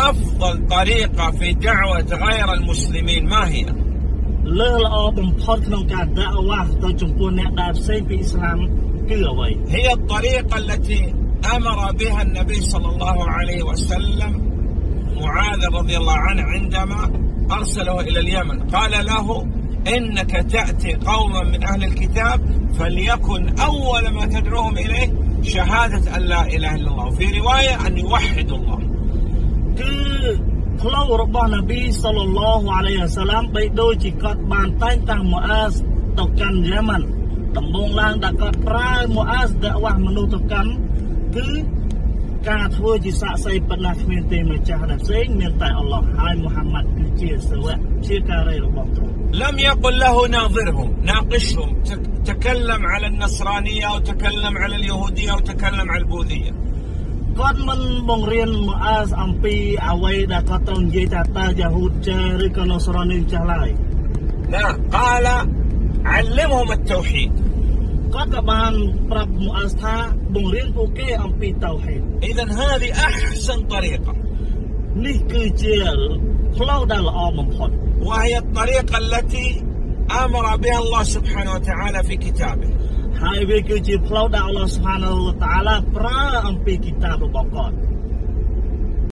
أفضل طريقة في دعوة غير المسلمين ما هي؟ เลือกเอาបំផុតក្នុងការដាក់អាវ៉ាទៅចំពោះអ្នកដែលផ្សេងពីអ៊ីស្លាមគឺអ្វី هي الطريقة التي أمر بها النبي صلى الله عليه وسلم معاذ رضي الله عنه عندما أرسله إلى اليمن قال له إنك تأتي قوما من أهل الكتاب فليكن أول ما تدعوهم إليه شهادة أن لا إله إلا الله وفي رواية أن يوحدوا الله គឺផ្លូវរបស់នប៊ីសល្លឡោះអាឡៃហ៊ីវ៉ាសឡាមបីដូចជាគាត់បានតែងតាំងម៉ូអាសទៅកាន់យេម៉ាន់ដំបូងឡើងដែលគាត់ប្រើម៉ូអាសដាក់វ៉ាស់មនុស្សទៅកាន់គឺការធ្វើជាសាក្សីប៉ុណ្ណាគ្មានទេម្ចាស់ដែលផ្សេងមានតែអល់ឡោះហើយមូហាម៉ាត់គឺជាសាវកជាការរីរបស់ទ្រង់ لم يقل له ناظرهم ناقشهم تكلم على النصرانية وتكلم على اليهودية وتكلم على البوذية គាត់មិនបង្រៀនម៉ូអាសអំពីអ្វីដែលគាត់ត្រូវនិយាយថាតើយ៉ាហូតចាឬក៏ណូសរ៉ានីចាស់ឡើយ لا قال علمهم التوحيد គាត់ក៏បានប្រាប់ម៉ូអាសថាបង្រៀនពួកគេអំពីតៅហ៊ីដ إذن هذه أحسن طريقة នេះគឺជាផ្លូវដែលល្អបំផុត وهي الطريقة التي أمر بها الله سبحانه وتعالى في كتابه ហើយវាគឺជាផ្លូវដែលអល់ឡោះស៊ុបហានាហ៊ូវតាអាឡាប្រើអំពីគីតាបរបស់គាត់